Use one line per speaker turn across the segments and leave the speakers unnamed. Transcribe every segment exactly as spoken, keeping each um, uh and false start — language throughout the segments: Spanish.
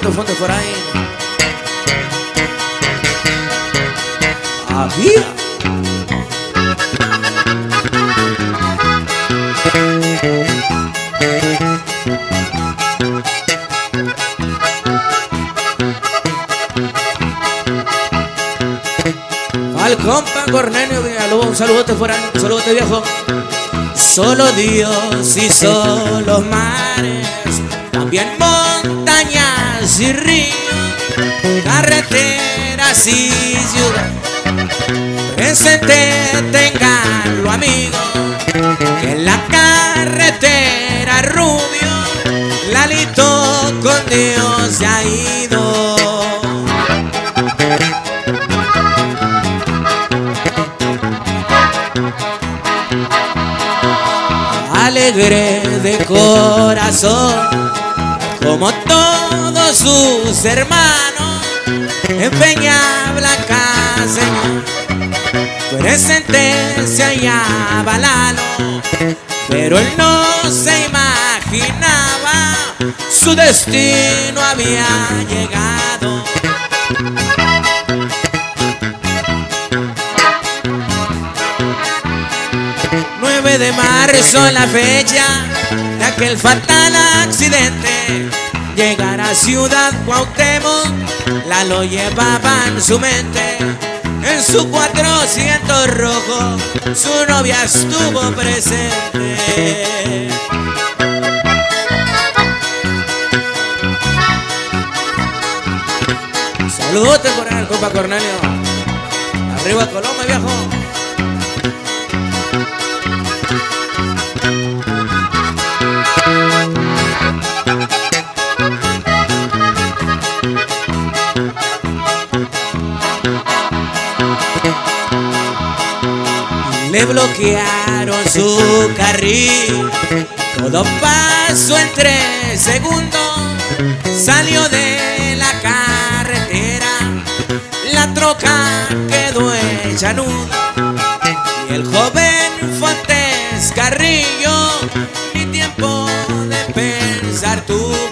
Lalito Fonte por ahí. Había. Al compa Cornelio Villalobos, un saludote por ahí, un saludote viejo. Solo Dios hizo los mares, también montañas y ríos, carreteras y ciudad. Presente tenganlo, amigo, que en la carretera rubio, Lalito con Dios se ha ido. Alegre de corazón, como todos sus hermanos, empeña Blanca Señor. Presente se hallaba Lalo, pero él no se imaginaba, su destino había llegado. nueve de marzo, la fecha de aquel fatal accidente. Llegar a Ciudad Cuauhtémoc, Lalo llevaba en su mente. En su cuatrocientos rojo, su novia estuvo presente. Saludos por el compa Cornelio. Arriba Coloma, viejo. Le bloquearon su carril, todo pasó en tres segundos. Salió de la carretera, la troca quedó hecha nudo, y el joven Fontes Carrillo ni tiempo de pensar tuvo.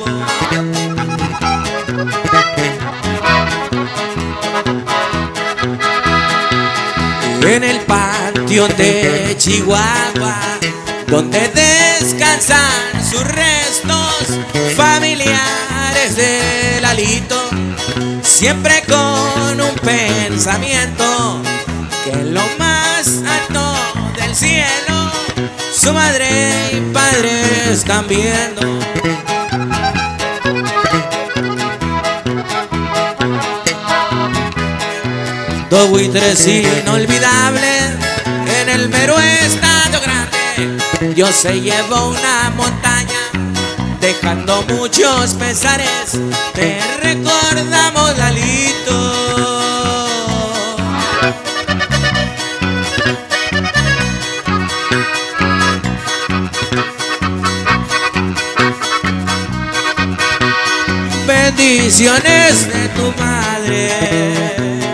En el patio de Chihuahua, donde descansan sus restos, familiares de Lalito, siempre con un pensamiento, que en lo más alto del cielo su madre y padre están viendo. Dos buitres inolvidables en el mero estadio grande. Dios se llevó una montaña, dejando muchos pesares. Te recordamos, Lalito. Bendiciones de tu madre.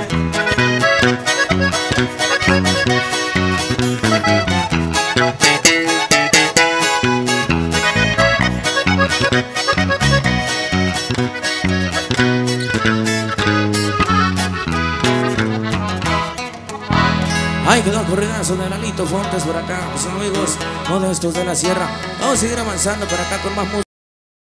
Ay, quedó el corridazo de Lalito Fontes por acá, pues amigos modestos de la sierra. Vamos a seguir avanzando por acá con más música.